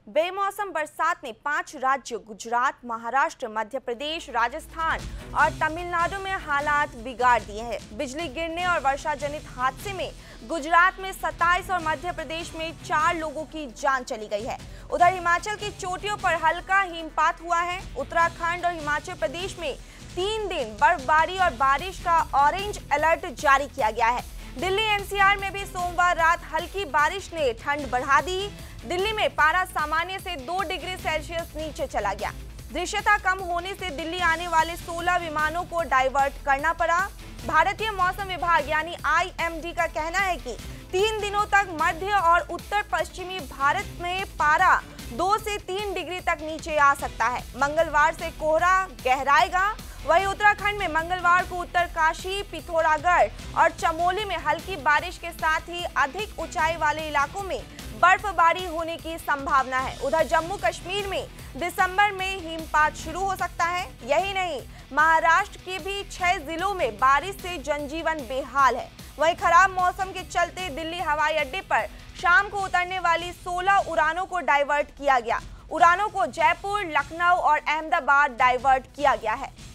बेमौसम बरसात ने 5 राज्यों गुजरात, महाराष्ट्र, मध्य प्रदेश, राजस्थान और तमिलनाडु में हालात बिगाड़ दिए हैं। बिजली गिरने और वर्षा जनित हादसे में गुजरात में 27 और मध्य प्रदेश में 4 लोगों की जान चली गई है। उधर हिमाचल की चोटियों पर हल्का हिमपात हुआ है। उत्तराखंड और हिमाचल प्रदेश में 3 दिन बर्फबारी और बारिश का ऑरेंज अलर्ट जारी किया गया है। दिल्ली एनसीआर में भी सोमवार रात हल्की बारिश ने ठंड बढ़ा दी। दिल्ली में पारा सामान्य से 2 डिग्री सेल्सियस नीचे चला गया। दृश्यता कम होने से दिल्ली आने वाले 16 विमानों को डाइवर्ट करना पड़ा। भारतीय मौसम विभाग यानी IMD का कहना है कि 3 दिनों तक मध्य और उत्तर पश्चिमी भारत में पारा 2 से 3 डिग्री तक नीचे आ सकता है। मंगलवार से कोहरा गहराएगा। वहीं उत्तराखंड में मंगलवार को उत्तरकाशी, पिथौरागढ़ और चमोली में हल्की बारिश के साथ ही अधिक ऊंचाई वाले इलाकों में बर्फबारी होने की संभावना है। उधर जम्मू कश्मीर में दिसंबर में हिमपात शुरू हो सकता है। यही नहीं, महाराष्ट्र के भी 6 जिलों में बारिश से जनजीवन बेहाल है। वहीं खराब मौसम के चलते दिल्ली हवाई अड्डे पर शाम को उतरने वाली 16 उड़ानों को डाइवर्ट किया गया। उड़ानों को जयपुर, लखनऊ और अहमदाबाद डाइवर्ट किया गया है।